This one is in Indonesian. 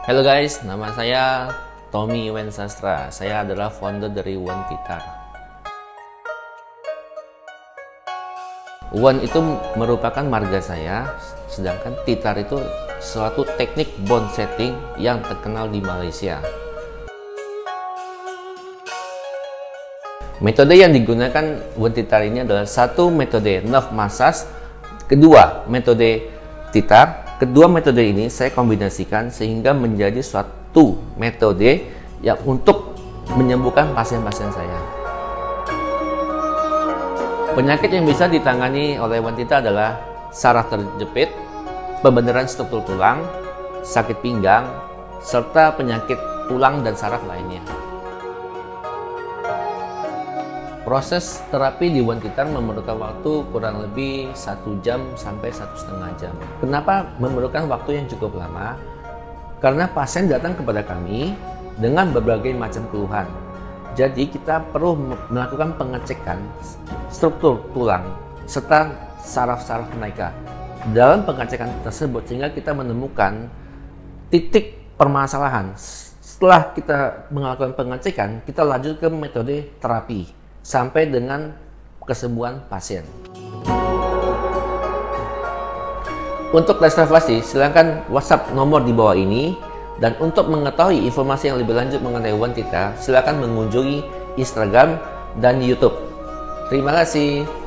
Halo guys, nama saya Tommy Wensastra. Saya adalah founder dari One Titar. One itu merupakan marga saya, sedangkan Titar itu suatu teknik bond setting yang terkenal di Malaysia. Metode yang digunakan One Titar ini adalah satu metode nerve massage, kedua metode Titar. Kedua metode ini saya kombinasikan sehingga menjadi suatu metode yang untuk menyembuhkan pasien-pasien saya. Penyakit yang bisa ditangani oleh One Titar adalah saraf terjepit, pembeneran struktur tulang, sakit pinggang, serta penyakit tulang dan saraf lainnya. Proses terapi di One Titar memerlukan waktu kurang lebih 1 jam sampai 1,5 jam. Kenapa memerlukan waktu yang cukup lama? Karena pasien datang kepada kami dengan berbagai macam keluhan. Jadi kita perlu melakukan pengecekan struktur tulang serta saraf-saraf mereka. Dalam pengecekan tersebut sehingga kita menemukan titik permasalahan. Setelah kita melakukan pengecekan, kita lanjut ke metode terapi sampai dengan kesembuhan pasien. Untuk reservasi, silakan WhatsApp nomor di bawah ini. Dan untuk mengetahui informasi yang lebih lanjut mengenai One Titar, silakan mengunjungi Instagram dan YouTube. Terima kasih.